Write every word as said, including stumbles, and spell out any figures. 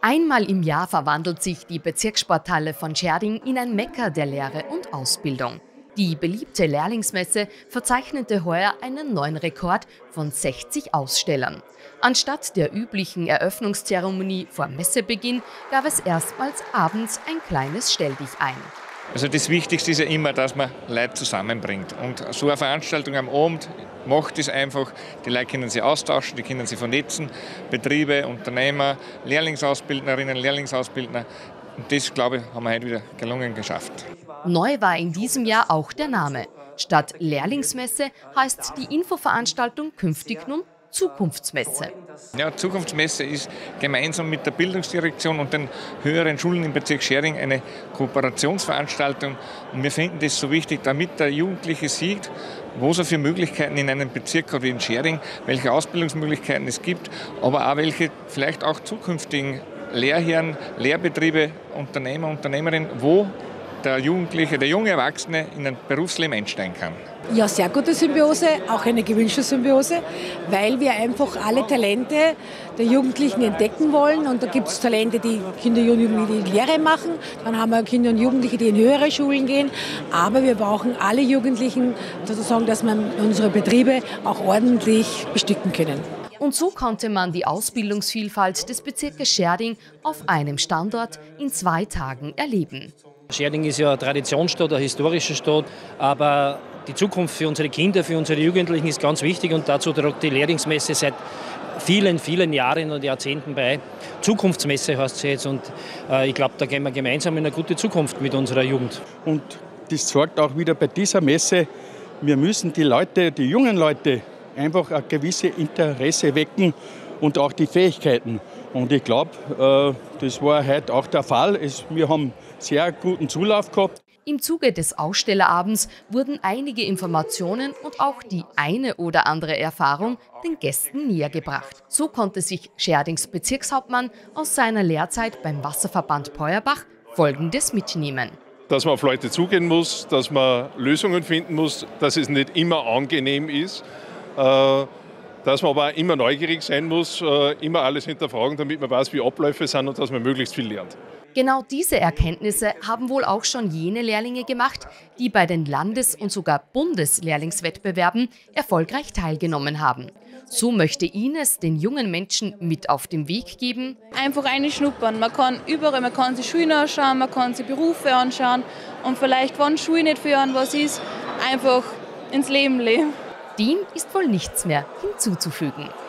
Einmal im Jahr verwandelt sich die Bezirkssporthalle von Schärding in ein Mekka der Lehre und Ausbildung. Die beliebte Lehrlingsmesse verzeichnete heuer einen neuen Rekord von sechzig Ausstellern. Anstatt der üblichen Eröffnungszeremonie vor Messebeginn gab es erstmals abends ein kleines Stelldichein. Also das Wichtigste ist ja immer, dass man Leute zusammenbringt. Und so eine Veranstaltung am Abend macht es einfach. Die Leute können sich austauschen, die können sich vernetzen. Betriebe, Unternehmer, Lehrlingsausbildnerinnen, Lehrlingsausbildner. Und das, glaube ich, haben wir heute wieder gelungen geschafft. Neu war in diesem Jahr auch der Name. Statt Lehrlingsmesse heißt die Infoveranstaltung künftig nun Zukunftsmesse. Ja, Zukunftsmesse ist gemeinsam mit der Bildungsdirektion und den höheren Schulen im Bezirk Schärding eine Kooperationsveranstaltung. Und wir finden das so wichtig, damit der Jugendliche sieht, wo es für Möglichkeiten in einem Bezirk hat wie in Schärding, welche Ausbildungsmöglichkeiten es gibt, aber auch welche vielleicht auch zukünftigen Lehrherren, Lehrbetriebe, Unternehmer, Unternehmerinnen, wo der Jugendliche, der junge Erwachsene in ein Berufsleben einsteigen kann. Ja, sehr gute Symbiose, auch eine gewünschte Symbiose, weil wir einfach alle Talente der Jugendlichen entdecken wollen. Und da gibt es Talente, die Kinder und Jugendliche die Lehre machen, dann haben wir Kinder und Jugendliche, die in höhere Schulen gehen. Aber wir brauchen alle Jugendlichen, sozusagen, dass wir unsere Betriebe auch ordentlich bestücken können. Und so konnte man die Ausbildungsvielfalt des Bezirkes Schärding auf einem Standort in zwei Tagen erleben. Schärding ist ja eine Traditionsstadt, eine historische Stadt, aber die Zukunft für unsere Kinder, für unsere Jugendlichen ist ganz wichtig und dazu trägt die Lehrlingsmesse seit vielen, vielen Jahren und Jahrzehnten bei. Zukunftsmesse heißt sie jetzt und äh, ich glaube, da gehen wir gemeinsam in eine gute Zukunft mit unserer Jugend. Und das zeigt auch wieder bei dieser Messe, wir müssen die Leute, die jungen Leute einfach ein gewisses Interesse wecken und auch die Fähigkeiten. Und ich glaube, äh, das war heute auch der Fall. Es, wir haben sehr guten Zulauf gehabt. Im Zuge des Ausstellerabends wurden einige Informationen und auch die eine oder andere Erfahrung den Gästen nähergebracht. So konnte sich Schärdings Bezirkshauptmann aus seiner Lehrzeit beim Wasserverband Peuerbach Folgendes mitnehmen. Dass man auf Leute zugehen muss, dass man Lösungen finden muss, dass es nicht immer angenehm ist, dass man aber auch immer neugierig sein muss, immer alles hinterfragen, damit man weiß, wie Abläufe sind und dass man möglichst viel lernt. Genau diese Erkenntnisse haben wohl auch schon jene Lehrlinge gemacht, die bei den Landes- und sogar Bundeslehrlingswettbewerben erfolgreich teilgenommen haben. So möchte Ines den jungen Menschen mit auf den Weg geben. Einfach reinschnuppern. Man kann überall, man kann sich Schulen anschauen, man kann sich Berufe anschauen und vielleicht, wenn Schule nicht für einen was ist, einfach ins Leben leben. Dem ist wohl nichts mehr hinzuzufügen.